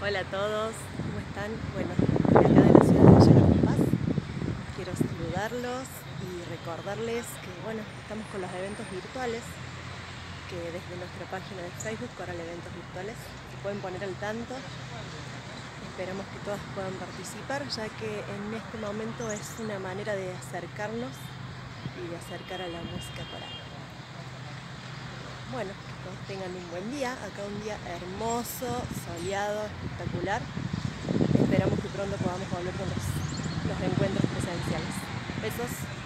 Hola a todos, ¿cómo están? Bueno, estoy acá de la ciudad de Villa Carlos Paz. Quiero saludarlos y recordarles que, bueno, estamos con los eventos virtuales, que desde nuestra página de Facebook corren eventos virtuales, se pueden poner al tanto. Esperamos que todas puedan participar, ya que en este momento es una manera de acercarnos y de acercar a la música coral. Bueno, que todos tengan un buen día, acá un día hermoso, soleado, espectacular. Esperamos que pronto podamos volver con los encuentros presenciales. Besos.